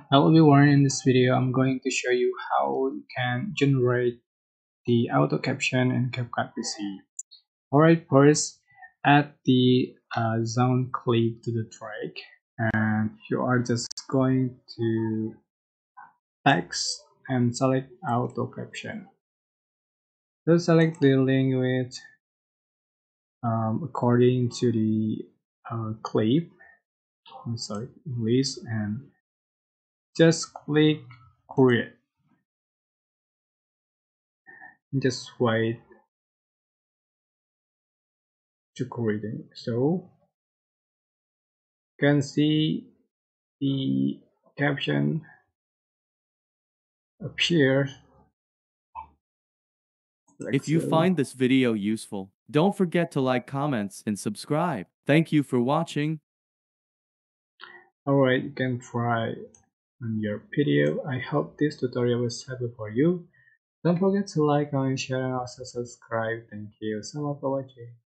I will be warning in this video. I'm going to show you how you can generate the auto caption in CapCut PC. Alright, first add the sound clip to the track, and you are just going to text and select auto caption. So select the language according to the clip. Sorry, English, and just click create. Just wait to creating. So you can see the caption appear like If you so. find this video useful, don't forget to like, comments, and subscribe. Thank you for watching. Alright, you can try on your video. I hope this tutorial was helpful for you. Don't forget to like, comment, share, and also subscribe. Thank you so much for watching.